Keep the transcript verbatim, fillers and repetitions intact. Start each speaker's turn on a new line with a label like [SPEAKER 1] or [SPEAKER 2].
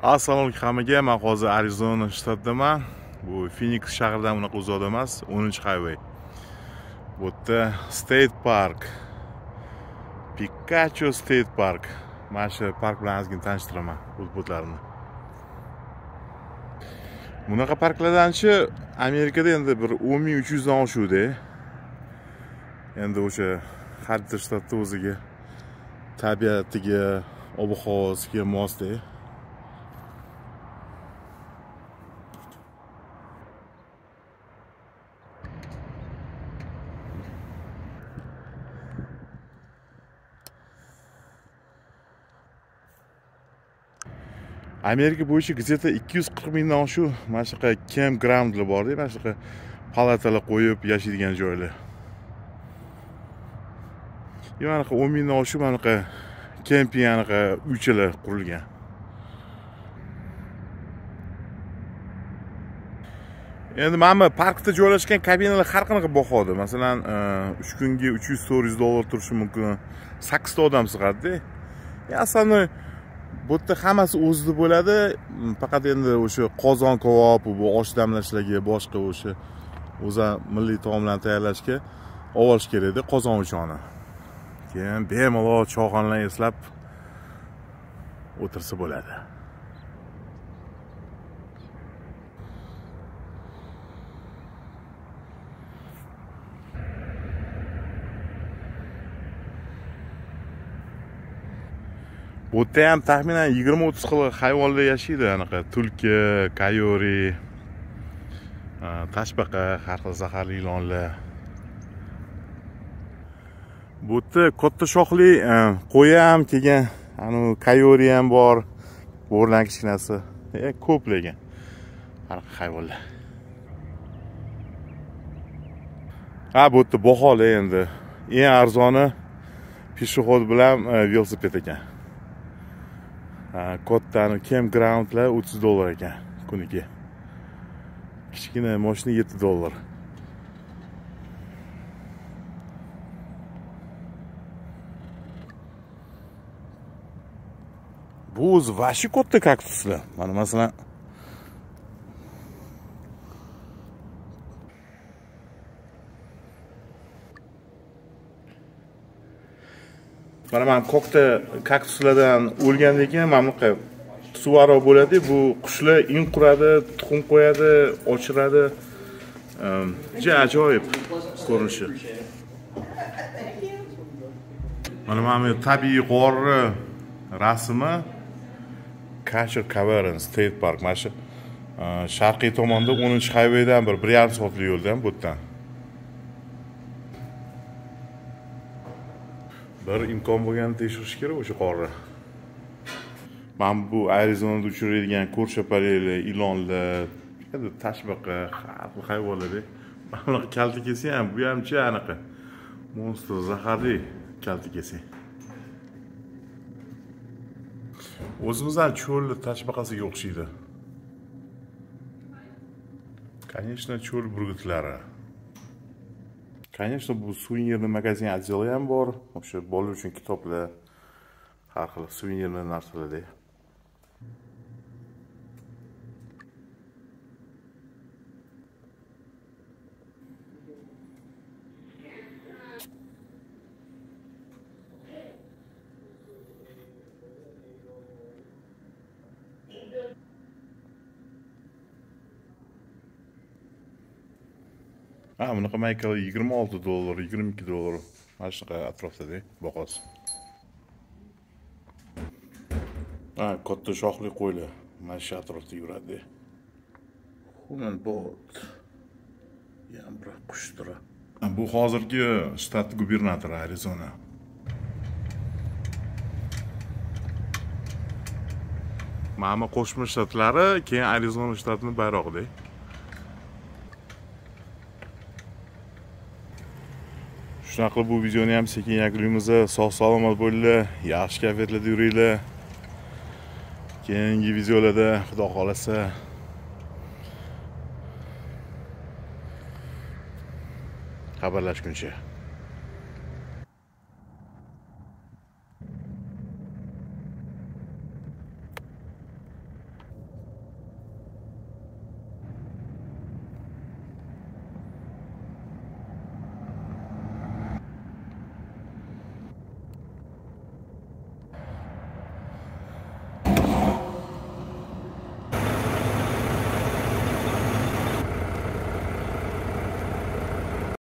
[SPEAKER 1] Assalomu alaykum hammaga. Men hozir Arizona shtatidaman. Bu Phoenix shahridan unaqa uzoqda emas, o'ninchi highway. Bu yerda State Park. Pikachu State Park. Mana shu park bilan ozgina tanishtiraman o'z-o'zlarimni. Bunaqa parklardanchi Amerikada endi bir o'n ming uch yuz dan oshuvdi. Endi o'sha har bir shtatda o'ziga tabiatiga, ob-havosiga mosda. Amerika bo'yicha где-то ikki yuz qirq mingdan oshuv mana shunaqa campgroundlar bor-da, mana shunaqa palatalar qo'yib yashaydigan joylar. Mana shu o'n mingdan oshuv mana shunaqa kemping anaqa uychalar qurilgan. Endi mana parkda joylashgan kabinalar har qanaqa bahoda. Masalan, uch kunga uch yuz to'rt yuz dollar turishi mumkin. sakkiz ta odam sig'adi-da. Aslida bu yerda hammasi o'zida bo'ladi. Faqat endi o'sha qozon kabob, bu osh damlashlarga, boshqa o'sha o'za milliy taomlarni tayyorlashga olish kerak-da, qozon o'chog'ini. Keyin bemalol choyxonalarni eslab o'tirsa bo'ladi. Bu yerda ham taxminan yigirma o'ttiz xil hayvonlar yashaydi, anaqa tulki, kayori, tashbaqa, har xil zaharli ilonlar. Bu yerda katta shoxli qo'y ham kelgan, anu kayori ham bor, bo'rdan kichkinasi, ko'p lekin har xil hayvonlar. Ha, bu yerda baholar endi eng arzoni peshxod bilan velosiped ekan. Kattani campgroundlar o'ttiz dollar ekan kuniga. Kichkina mashina yetti dollar. Bu o'zi vashi katta kaktuslar. Mana masalan Mana men kokta kaktuslardan o'lgandan keyin mana bunaqa suvaro bo'ladi. Bu qushlar in quradi, tuxum qo'yadi, ochiradi. Juda ajoyib ko'rinishi. Mana mana tabiiy g'orni rasmi Cache Cavern State Park. Mana shu sharqiy tomonda o'ninchi highwaydan bir bir yarim soatlik yo'ldan bu yerdan. Bir imkon bo'lganda tekshirish kerak o'sha qorni. Men bu Arizonada uchraydigan ko'rshapalaklar, ilonlar, endi tashbaqa, har xil hayvonlar. Mana bunaqa kalta kelsa ham, bu hamcha anaqa monster zaharli kalta kelsa. O'zimizdan cho'l tashbaqasiga o'xshaydi. Конечно, cho'l burgutlari. Конечно, bu suvenirli magazin отделы ham bor. O'sha bolalar uchun kitoblar, har xil suvenirli narsalar. Ha, bunaqa maykalar yigirma olti dollar, yigirma ikki dollar. Mana shunaqa atrofda-da, bahosi. Ha, katta shoxli qo'ylar mana shu atrofda yuradi. Human boat. Yambra qushtura. Bu hozirgi shtat gubernatori Arizona. Mana qo'shma shtatlari, keyin Arizona shtatining bayrog'ida. Shunaqa bu videoni ham sekin yakunlaymiz. Sog' salomat bo'linglar, yaxshi kayfiyatlarda yuringlar. Keyingi videolarda xudo xolasa xabarlashguncha.